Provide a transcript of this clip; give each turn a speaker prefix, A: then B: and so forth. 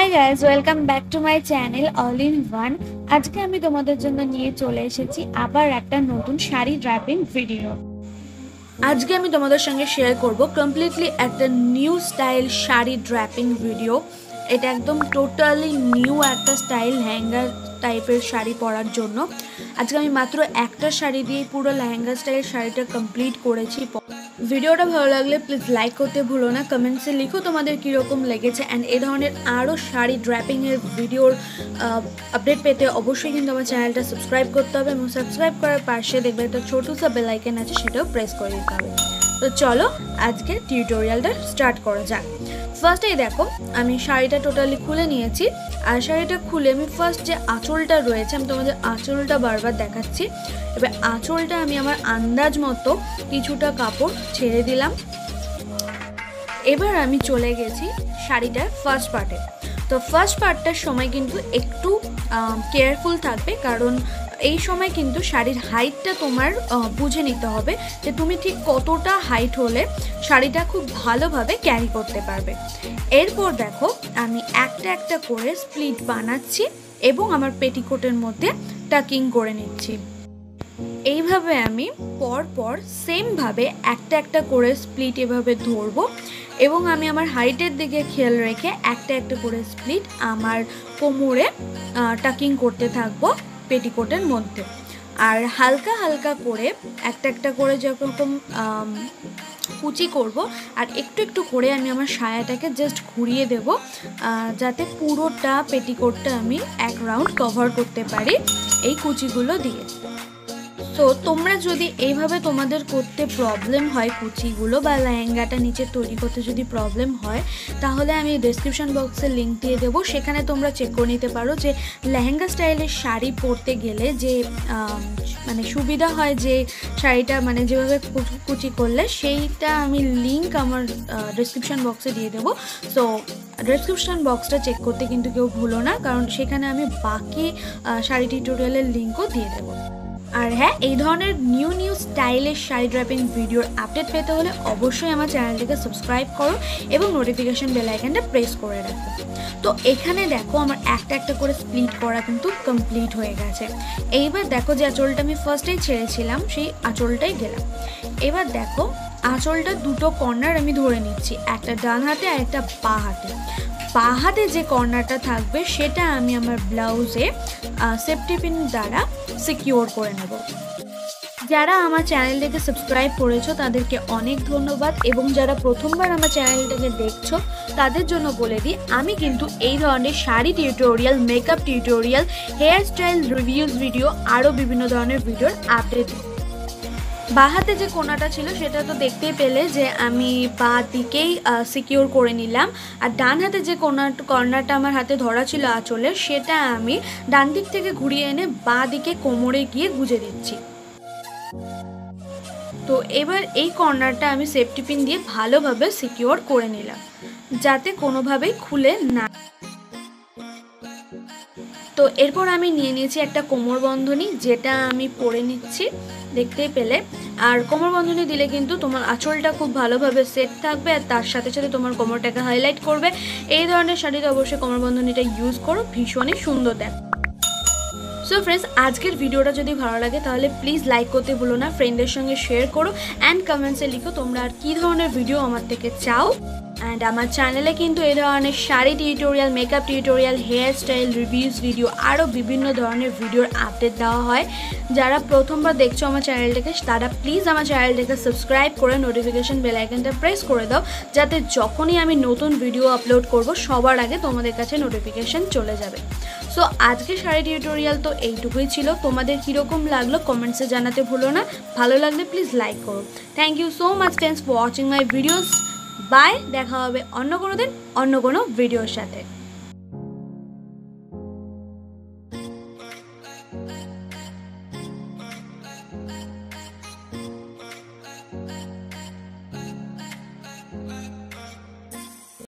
A: High guys, welcome back to my channel all in one. আজকে আমি তোমাদের জন্য নিয়ে চলে এসেছি আবার একটা নতুন শাড়ি ড্র্যাপিং ভিডিও। আজকে আমি তোমাদের সঙ্গে শেয়ার করব কমপ্লিটলি একটা new style sari draping video. এটা একদম টোটালি নিউ একটা স্টাইল, লেহেঙ্গা টাইপের শাড়ি পরার জন্য। আজকে আমি মাত্র একটা শাড়ি দিয়ে পুরো লেহেঙ্গা স্টাইল শাড়িটা কমপ্লিট করেছি। ভিডিওটা ভালো লাগলে প্লিজ লাইক করতে ভুলো না, কমেন্টসে লিখো তোমাদের কীরকম লেগেছে। অ্যান্ড এই ধরনের আরও শাড়ি ড্র্যাপিংয়ের ভিডিওর আপডেট পেতে অবশ্যই কিন্তু আমার চ্যানেলটা সাবস্ক্রাইব করতে হবে, এবং সাবস্ক্রাইব করার পাশে দেখবে একটা ছোটো সা বেল আইকন আছে, সেটাও প্রেস করে দিতে হবে। তো চলো আজকে টিউটোরিয়ালটা স্টার্ট করা যাক। ফার্স্টেই দেখো আমি শাড়িটা টোটালি খুলে নিয়েছি। আর শাড়িটা খুলে আমি ফার্স্ট যে আঁচলটা রয়েছে, আমি তোমাদের আঁচলটা বারবার দেখাচ্ছি। এবার আঁচলটা আমি আমার আন্দাজ মতো কিছুটা কাপড় ছেড়ে দিলাম। এবার আমি চলে গেছি শাড়িটার ফার্স্ট পার্টে। তো ফার্স্ট পার্টটার সময় কিন্তু একটু কেয়ারফুল থাকবে, কারণ এই সময় কিন্তু শাড়ির হাইটটা তোমার বুঝে নিতে হবে যে তুমি ঠিক কতটা হাইট হলে শাড়িটা খুব ভালোভাবে ক্যারি করতে পারবে। এরপর দেখো আমি একটা একটা করে স্প্লিট বানাচ্ছি এবং আমার পেটিকোটের মধ্যে টাকিং করে নিচ্ছি। এইভাবে আমি পরপর সেমভাবে একটা একটা করে স্প্লিট এভাবে ধরবো, এবং আমি আমার হাইটের দিকে খেয়াল রেখে একটা একটা করে স্প্লিট আমার কোমরে টাকিং করতে থাকবো পেটিকোটের মধ্যে। আর হালকা হালকা করে একটা একটা করে যেরকম কুচি করব, আর একটু একটু করে আমি আমার সায়াটাকে জাস্ট ঘুরিয়ে দেব, যাতে পুরোটা পেটিকোটটা আমি এক রাউন্ড কভার করতে পারি এই কুচিগুলো দিয়ে। তো তোমরা যদি এইভাবে তোমাদের করতে প্রবলেম হয় কুচিগুলো, বা লেহেঙ্গাটা নিচে তৈরি করতে যদি প্রবলেম হয়, তাহলে আমি ডেসক্রিপশন বক্সে লিঙ্ক দিয়ে দেবো, সেখানে তোমরা চেক করে নিতে পারো যে লেহেঙ্গা স্টাইলের শাড়ি পরতে গেলে যে মানে সুবিধা হয়, যে শাড়িটা মানে যেভাবে কুচি করলে, সেইটা আমি লিঙ্ক আমার ডেসক্রিপশন বক্সে দিয়ে দেবো। সো ডেসক্রিপশন বক্সটা চেক করতে কিন্তু কেউ ভুলো না, কারণ সেখানে আমি বাকি শাড়ি টিউটোরিয়ালের লিঙ্কও দিয়ে দেবো। আর হ্যাঁ, এই ধরনের নিউ স্টাইলের শাড়ি ড্র্যাপিং ভিডিওর আপডেট পেতে হলে অবশ্যই আমার চ্যানেলটিকে সাবস্ক্রাইব করো এবং নোটিফিকেশন বেল আইকনটা প্রেস করে রাখো। তো এখানে দেখো আমার একটা একটা করে স্প্লিট করা কিন্তু কমপ্লিট হয়ে গেছে। এইবার দেখো যে আঁচলটা আমি ফার্স্টেই ছেড়েছিলাম, সেই আঁচলটাই গেলাম। এবার দেখো আঁচলটা দুটো কর্নার আমি ধরে নিচ্ছি, একটা ডান হাতে আর একটা বাঁ হাতে। বাঁ হাতে যে কর্নারটা থাকবে সেটা আমি আমার ব্লাউজে সেফটি পিন দ্বারা সিকিউর করে নেব। যারা আমার চ্যানেলটাকে সাবস্ক্রাইব করেছো তাদেরকে অনেক ধন্যবাদ, এবং যারা প্রথমবার আমার চ্যানেলটাকে দেখছো তাদের জন্য বলে দিই, আমি কিন্তু এই ধরনের sari tutorial, makeup tutorial, hair style reviews video, আরও বিভিন্ন ধরনের ভিডিওর আপডেট। বাঁ হাতে যে কোনাটা ছিল সেটা তো দেখতেই পেলে যে আমি বাঁ দিকেই সিকিউর করে নিলাম, আর ডান হাতে যে কর্নারটা আমার হাতে ধরা ছিল আঁচলের, সেটা আমি ডান দিক থেকে ঘুরিয়ে এনে বাঁ দিকে কোমরে গিয়ে গুজে দিচ্ছি। তো এবার এই কর্নারটা আমি সেফটি পিন দিয়ে ভালোভাবে সিকিউর করে নিলাম, যাতে কোনোভাবেই খুলে না। তো এরপর আমি নিয়ে নিয়েছি একটা কোমর বন্ধনী, যেটা আমি পরে নিচ্ছি দেখতেই পেলে। আর কোমর বন্ধনী দিলে কিন্তু তোমার আঁচলটা খুব ভালোভাবে সেট থাকবে, আর তার সাথে সাথে তোমার কোমরটাকে হাইলাইট করবে। এই ধরনের শাড়িতে অবশ্যই কোমর বন্ধনীটা ইউজ করো, ভীষণই সুন্দর দেখ। সো ফ্রেন্ডস, আজকের ভিডিওটা যদি ভালো লাগে তাহলে প্লিজ লাইক করতে ভুলো না, ফ্রেন্ডদের সঙ্গে শেয়ার করো, অ্যান্ড কমেন্টসে লিখো তোমরা আর কী ধরনের ভিডিও আমার থেকে চাও। অ্যান্ড আমার চ্যানেলে কিন্তু এই ধরনের sari tutorial, makeup tutorial, hair style reviews video, আরও বিভিন্ন ধরনের ভিডিওর আপডেট দেওয়া হয়। যারা প্রথমবার দেখছো আমার চ্যানেলটাকে, তারা প্লিজ আমার চ্যানেলটাকে সাবস্ক্রাইব করে নোটিফিকেশন বেল আইকনটা প্রেস করে দাও, যাতে যখনই আমি নতুন ভিডিও আপলোড করব সবার আগে তোমাদের কাছে নোটিফিকেশন চলে যাবে। সো আজকে শাড়ি টিউটোরিয়াল তো এইটুকুই ছিল। তোমাদের কীরকম লাগলো কমেন্টসে জানাতে ভুলো না, ভালো লাগলে প্লিজ লাইক করো। Thank you so much friends for watching my videos. Bye, দেখা হবে অন্য কোনো দিন অন্য কোনো ভিডিওর সাথে।